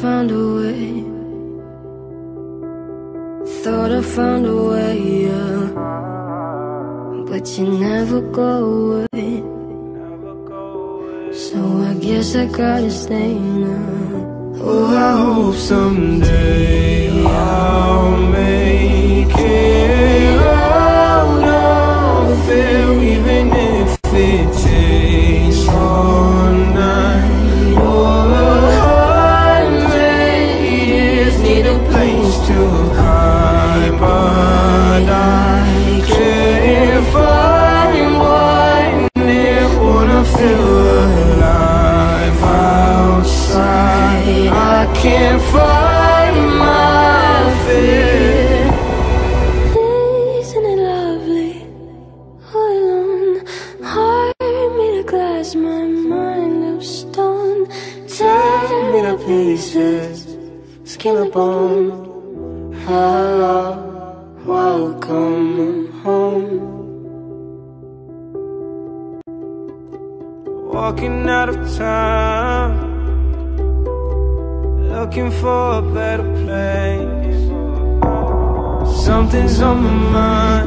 found a way. Thought I found a way, yeah. But you never go away. So I guess I gotta stay now. Oh, I hope someday I'll make it out of here, even if it takes all night or 100 years. Need a place to hide, but I can't find one near. Wanna feel alive outside. I can't find my fear. Isn't it lovely? All alone, heart made of glass, my mind of stone. Tear me to pieces, skin and bone. Hello, welcome home. Walking out of town, looking for a better place. Something's on my mind,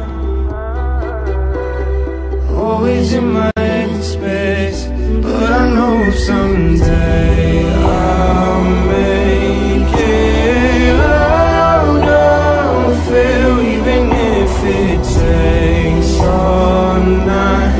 always in my head space. But I know someday I'll make it out of here, even if it takes all night.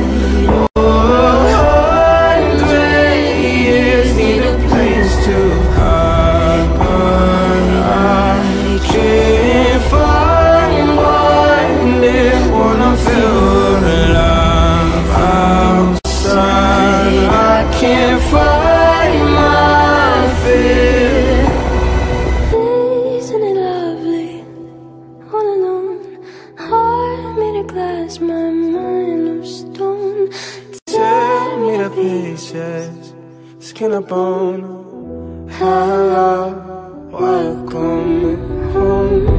Can't find my fear. Isn't it lovely? All alone, heart made of glass, my mind of stone. Tear me to pieces, skin and bone. Hello, welcome home.